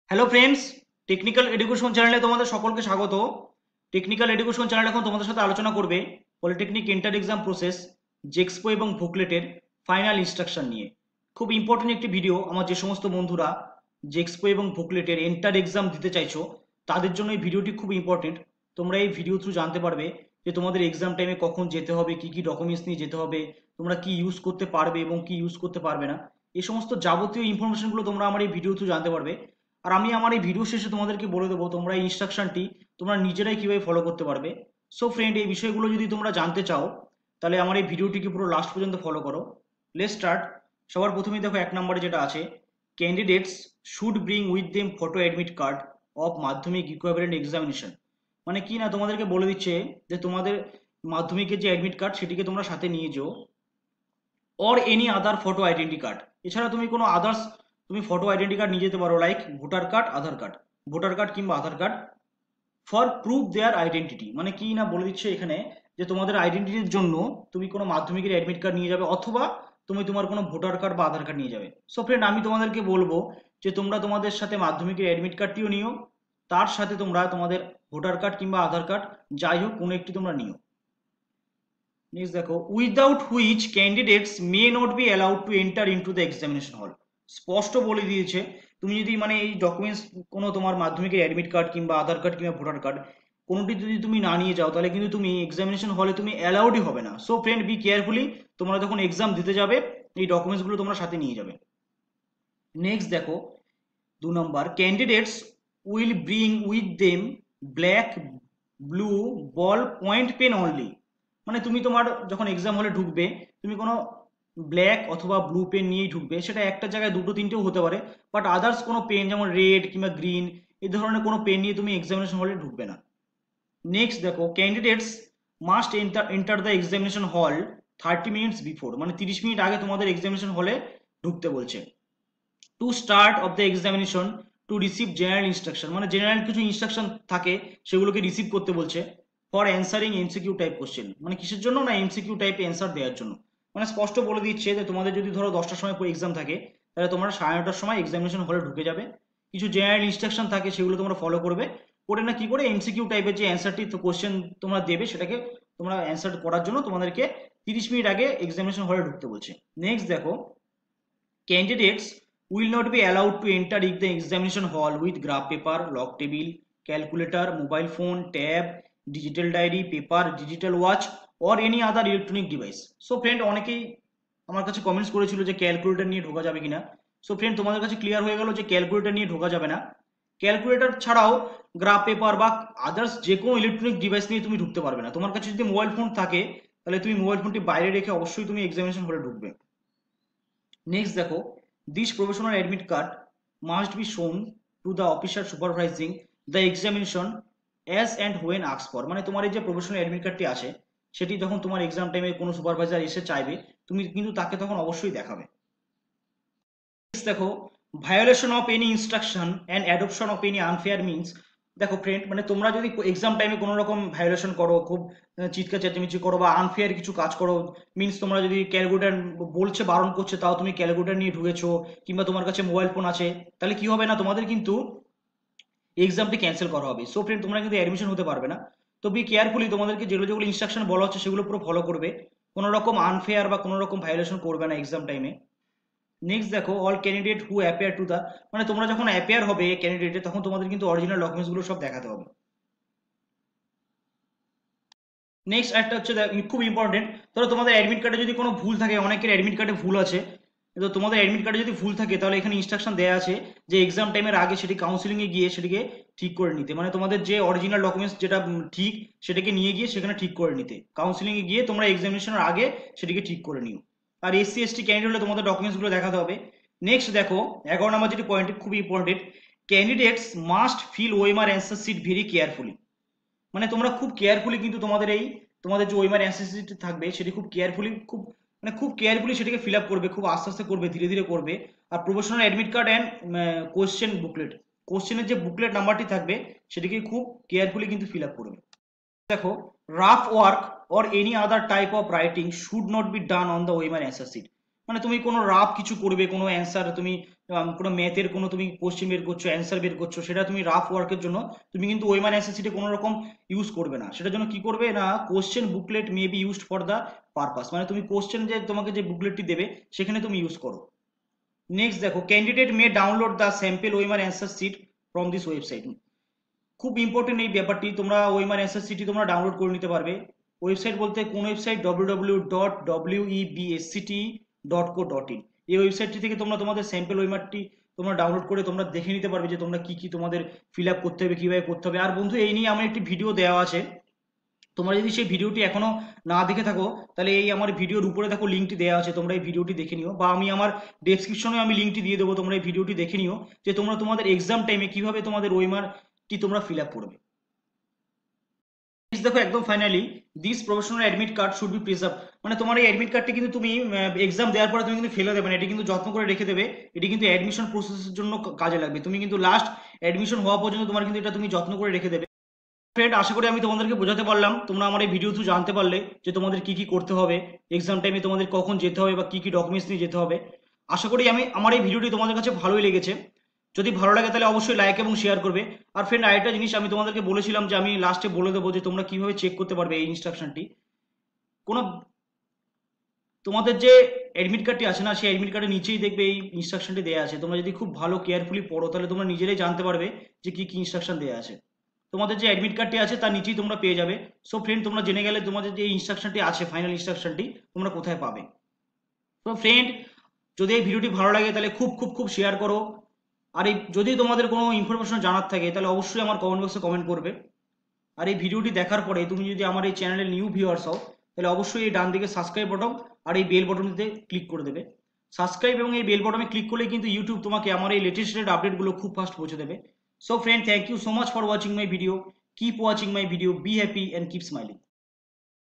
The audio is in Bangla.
হ্যালো ফ্রেন্ডস, টেকনিক্যাল এডুকেশন চ্যানেলে তোমাদের সকলকে স্বাগত। টেকনিক্যাল এডুকেশন চ্যানেল এখন তোমাদের সাথে আলোচনা করবে polytechnic enter exam process, JEXPO এবং বুকলেটের ফাইনাল ইনস্ট্রাকশন নিয়ে। খুব ইম্পর্টেন্ট একটি ভিডিও। আমার যে সমস্ত বন্ধুরা জেক্সপো এবং বুকলেটের এন্টার এক্সাম দিতে চাইছো তাদের জন্য এই ভিডিওটি খুব ইম্পর্টেন্ট। তোমরা এই ভিডিও থ্রু জানতে পারবে যে তোমাদের এক্সাম টাইমে কখন যেতে হবে, কি কি ডকুমেন্টস নিয়ে যেতে হবে, তোমরা কি ইউজ করতে পারবে এবং কি ইউজ করতে পারবে না। এই সমস্ত যাবতীয় ইনফরমেশনগুলো তোমরা আমার এই ভিডিও থ্রু জানতে পারবে। আর আমি আমার এই ভিডিও শেষে তোমাদেরকে বলে দেবো তোমরা এই ইনস্ট্রাকশনটি তোমরা নিজেরাই কিভাবে ফলো করতে পারবে। সো ফ্রেন্ড, এই বিষয়গুলো যদি তোমরা জানতে চাও তাহলে আমার এই ভিডিওটিকে পুরো লাস্ট পর্যন্ত ফলো করো। Let's start. সবার প্রথমেই দেখো, এক নম্বরে যেটা আছে, candidates should bring with them photo admit card of Madhyamik equivalent examination. মানে কি না, তোমাদেরকে বলে দিচ্ছে যে তোমাদের মাধ্যমিকের যে অ্যাডমিট কার্ড সেটিকে তোমরা সাথে নিয়ে যেও, or any other photo identity card. এছাড়া তুমি কোনো আদার্স তুমি ফটো আইডেন্টি কার্ড নিয়ে যেতে পারো, like voter card, Aadhaar card, voter card কিংবা Aadhaar card, for proof their identity. মানে কি না বলে দিচ্ছে এখানে যে তোমাদের আইডেন্টিটির জন্য তুমি কোনো মাধ্যমিকের অ্যাডমিট কার্ড নিয়ে যাবে, অথবা তুমি তোমার কোনো ভোটার কার্ড বা আধার কার্ড নিয়ে যাবে। সো ফ্রেন্ড, আমি তোমাদেরকে বলবো যে তোমরা তোমাদের সাথে মাধ্যমিকের অ্যাডমিট কার্ডটিও নিও, তার সাথে তোমরা তোমাদের ভোটার কার্ড কিংবা আধার কার্ড যাই হোক কোনো একটি তোমরা নিও। নেক্সট দেখো, without which candidates may not be allowed to enter into the examination hall. স্পষ্ট বলে দিয়েছে তুমি যদি মানে এই ডকুমেন্টস কোনো তোমার মাধ্যমিকের অ্যাডমিট কার্ড কিংবা আধার কার্ড কিংবা ভোটার কার্ড কোনোটি যদি তুমি না নিয়ে যাও তাহলে কিন্তু তুমি এক্সামিনেশন হলে তুমি অ্যালাউডই হবে না। সো ফ্রেন্ড, বি কেয়ারফুলি, তোমরা যখন এক্সাম দিতে যাবে এই ডকুমেন্টসগুলো তোমরা সাথে নিয়ে যাবে। নেক্সট দেখো, 2 নম্বর, candidates will bring with them black, blue ball point pen only. মানে তুমি তোমার যখন এক্সাম হলে ঢুকবে তুমি কোনো ব্ল্যাক অথবা ব্লু পেন নিয়েই ঢুকবে। সেটা একটা জায়গায় দুটো তিনটেও হতে পারে, বাট আদার্স কোনো পেন যেমন রেড কিংবা গ্রিন এই ধরনের কোনো পেন নিয়ে তুমি এক্সামিনেশন হলে ঢুকবে না। নেক্সট দেখো, candidates must enter the examination hall 30 minutes before. মানে 30 মিনিট আগে তোমাদের এক্সামিনেশন হলে ঢুকতে বলছে। To start of the examination to receive general instruction. মানে জেনারেল কিছু ইনস্ট্রাকশন থাকে সেগুলোকে রিসিভ করতে বলছে। For answering MCQ type question. মানে কিসের জন্য না, এমসিকিউ টাইপে অ্যান্সার দেওয়ার জন্য। মানে স্পষ্ট বলে দিচ্ছে যে তোমাদের যদি ধরো 10টার সময় এক্সাম থাকে তাহলে তোমরা 9:30টার সময় এক্সামিনেশন হলে ঢুকে যাবে। কিছু জেনারেল ইনস্ট্রাকশন থাকে সেগুলো তোমরা ফলো করবে, করে না কি করে এমসিকিউ টাইপের যে অ্যান্সারটি কোশ্চেন তোমরা দেবে সেটাকে তোমরা অ্যান্সার করার জন্য তোমাদেরকে 30 মিনিট আগে এক্সামিনেশন হলে ঢুকতে বলছে। নেক্সট দেখো, candidates will not be allowed to enter the examination hall with graph paper, log table, calculator, mobile phone, tab, digital diary, paper, digital watch or any other electronic device. So friend, অনেকেই আমার কাছে কমেন্টস করেছিল যে ক্যালকুলেটর নিয়ে ঢোকা যাবে কিনা। সো ফ্রেন্ড, তোমাদের কাছে ক্লিয়ার হয়ে গেল যে ক্যালকুলেটর নিয়ে ঢোকা যাবে না। ক্যালকুলেটর ছাড়াও গ্রাফ পেপার বা আদার্স যে কোনো ইলেকট্রনিক ডিভাইস নিয়ে তুমি ঢুকতে পারবে না। তোমার কাছে যদি মোবাইল ফোন থাকে তাহলে তুমি মোবাইল ফোনটি বাইরে রেখে অবশ্যই তুমি এক্সামিনেশন হলে ঢুকবে। নেক্সট দেখো, this professional admit card must be shown to the officer supervising the examination as and when ask for. মানে তোমার এই যে প্রফেশনাল অ্যাডমিট কার্ডটি আছে সেটি যখন তোমার এক্সাম টাইমে কোনো সুপারভাইজার এসে চাইবে তুমি কিন্তু তাকে তখন অবশ্যই দেখাবে। দেখো, violation of any instruction and adoption of any unfair means. দেখো ফ্রেন্ড, মানে তোমরা যদি এক্সাম টাইমে কোনো রকম ভায়োলেশন করো, খুব চিৎকার চেঁচামেচি করো বা আনফেয়ার কিছু কাজ করো, মিনস তোমরা যদি ক্যালকুলেটার বলছে বারণ করছে তাও তুমি ক্যালকুলেটার নিয়ে ঢুকেছো কিংবা তোমার কাছে মোবাইল ফোন আছে, তাহলে কি হবে না, তোমাদের কিন্তু এক্সামটি ক্যান্সেল করা হবে। সো ফ্রেন্ড, তোমরা কিন্তু অ্যাডমিশন হতে পারবে না। তো বি কেয়ারফুলি, তোমাদেরকে যেগুলো যেগুলো ইনস্ট্রাকশন বলা হচ্ছে সেগুলো পুরো ফলো করবে, কোনো রকম আনফেয়ার বা কোনো রকম ভায়োলেশন করবে না এক্সাম টাইমে। নেক্সট দেখো, all candidate who appear to the. মানে তোমরা যখন অ্যাপিয়ার হবে ক্যান্ডিডেটে তখন তোমাদের কিন্তু অরিজিনাল ডকুমেন্টস গুলো সব দেখাতে হবে। নেক্সট একটা হচ্ছে খুব ইম্পর্টেন্ট, ধরো তোমাদের অ্যাডমিট কার্ডে যদি কোনো ভুল থাকে, অনেকের অ্যাডমিট কার্ডে ভুল আছে, তো তোমাদের অ্যাডমিট কার্ডে যদি ভুল থাকে তাহলে এখানে ইনস্ট্রাকশন দেওয়া আছে যে এক্সাম টাইমের আগে সেটি কাউন্সিলিং এ গিয়ে সেটিকে ঠিক করে নিতে। মানে তোমাদের যে অরিজিনাল ডকুমেন্টস যেটা ঠিক সেটাকে নিয়ে গিয়ে সেখানে ঠিক করে নিতে, কাউন্সিলিং এ গিয়ে তোমরা এক্সামিনেশনের আগে সেটিকে ঠিক করে নিও। আর এসসি এসটি ক্যান্ডিডেট হলে তোমাদের ডকুমেন্টস গুলো দেখাতে হবে। নেক্সট দেখো, 11 নম্বর যেটি পয়েন্ট খুব important, candidates must fill OMR answer sheet very carefully. মানে তোমরা খুব কেয়ারফুলি কিন্তু তোমাদের এই তোমাদের যে ওএমআর অ্যান্সার শিট থাকবে সেটি খুব কেয়ারফুলি, খুব কেয়ারফুলি সেটাকে ফিল আপ করবে, খুব আস্তে আস্তে করবে, ধীরে ধীরে করবে। আর professional admit card and question booklet, কোশ্চেনের যে বুকলেট নাম্বারটি থাকবে সেটিকে খুব কেয়ারফুলি কিন্তু ফিল আপ করবে। দেখো, rough work or any other type of writing should not be done on the OMR answer sheet. মানে তুমি কোনো রাফ কিছু করবে, কোনো অ্যান্সার তুমি কোনো ম্যাথের কোনো তুমি কোশ্চেন বের করছো, অ্যান্সার বের করছো, সেটা তুমি রাফ ওয়ার্কের জন্য তুমি কিন্তু ওএমআর অ্যান্সার শিটে কোনো রকম ইউজ করবে না। সেটার জন্য কি করবে না, question booklet may be used for the purpose, মানে তুমি কোশ্চেন যে তোমাকে যে বুকলেটটি দেবে সেখানে তুমি ইউজ করো। নেক্সট দেখো, candidate may download the sample OMR answer sheet from this website. খুব ইম্পর্টেন্ট এই ব্যাপারটি, তোমরা ওএমআর অ্যান্সার শিটটি তোমরা ডাউনলোড করে নিতে পারবে। ওয়েবসাইট বলতে কোন ওয়েবসাইট, www.websct.co.in। এই ওয়েবসাইটটি থেকে তোমরা তোমাদের স্যাম্পল ওএমআরটি তোমরা ডাউনলোড করে তোমরা দেখে নিতে পারবে যে তোমরা কি কি তোমাদের ফিল আপ করতে হবে, কিভাবে করতে হবে। আর বন্ধু, এই নিয়ে আমার একটি ভিডিও দেওয়া আছে, তোমরা যদি সেই ভিডিওটি এখনো না দেখে থাকো তাহলে এই আমার ভিডিওর উপরে দেখো লিঙ্কটি দেওয়া আছে, তোমরা এই ভিডিওটি দেখে নিও, বা আমি আমার ডেসক্রিপশনে আমি লিঙ্কটি দিয়ে দেবো, তোমরা এই ভিডিওটি দেখে নিও যে তোমরা তোমাদের এক্সাম টাইমে কিভাবে তোমাদের ওএমআরটি তোমরা ফিল আপ করবে। দেখো একদম finally, this professional admit card should be preserve, মানে তোমার এই অ্যাডমিট কার্ডটি কিন্তু তুমি এক্সাম দেওয়ার পরে তুমি কিন্তু ফেলে দেবে না, এটি কিন্তু যত্ন করে রেখে দেবে। এটি কিন্তু অ্যাডমিশন প্রসেসের জন্য কাজে লাগবে, তুমি কিন্তু লাস্ট অ্যাডমিশন হওয়া পর্যন্ত তোমার কিন্তু এটা তুমি যত্ন করে রেখে দেবে। ফ্রেন্ড, আশা করি আমি তোমাদেরকে বোঝাতে পারলাম, তোমরা আমার এই ভিডিও থ্রু জানতে পারলে যে তোমাদের কি কি করতে হবে এক্সাম টাইমে, তোমাদের কখন যেতে হবে বা কি কি ডকুমেন্টস নিয়ে যেতে হবে। আশা করি আমার এই ভিডিওটি তোমাদের কাছে ভালোই লেগেছে। যদি ভালো লাগে তাহলে অবশ্যই লাইক এবং শেয়ার করবে। আর ফ্রেন্ড, আরেকটা জিনিস আমি তোমাদেরকে বলেছিলাম যে আমি লাস্টে বলে দেবো যে তোমরা কিভাবে চেক করতে পারবে এই ইনস্ট্রাকশনটি। কোনো তোমাদের যে অ্যাডমিট কার্ডটি আছে না, সেই অ্যাডমিট কার্ডের নিচেই দেখবে এই ইনস্ট্রাকশনটি দেওয়া আছে, তোমরা যদি খুব ভালো কেয়ারফুলি পড়ো তাহলে তোমরা নিজেরাই জানতে পারবে যে কি কি ইনস্ট্রাকশন দেওয়া আছে। তোমাদের যে অ্যাডমিট কার্ডটি আছে তার নিচেই তোমরা পেয়ে যাবে। সো ফ্রেন্ড, তোমরা জেনে গেলে তোমাদের যে ইনস্ট্রাকশনটি আছে, ফাইনাল ইনস্ট্রাকশনটি তোমরা কোথায় পাবে। তো ফ্রেন্ড, যদি এই ভিডিওটি ভালো লাগে তাহলে খুব খুব খুব শেয়ার করো। আর এই যদি তোমাদের কোনো ইনফরমেশন জানার থাকে তাহলে অবশ্যই আমার কমেন্ট বক্সে কমেন্ট করবে। আর এই ভিডিওটি দেখার পরে তুমি যদি আমার এই চ্যানেলের নিউ ভিউয়ার্স হও তাহলে অবশ্যই এই ডান দিকে সাবস্ক্রাইব বটন আর এই বেল বটনটিতে ক্লিক করে দেবে। সাবস্ক্রাইব এবং এই বেল বটনে ক্লিক করলে কিন্তু ইউটিউব তোমাকে আমার এই লেটেস্ট আপডেটগুলো খুব ফাস্ট পৌঁছে দেবে। So friend, thank you so much for watching my video. Keep watching my video, be happy and keep smiling.